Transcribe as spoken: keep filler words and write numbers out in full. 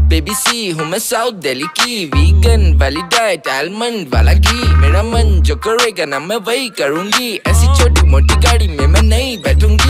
Baby सी हूँ मैं south Delhi की, वीगन वाली डाइट आलमंड वाला घी, मेरा मन जो करेगा ना मैं वही करूँगी, ऐसी छोटी मोटी गाड़ी में मैं नहीं बैठूंगी।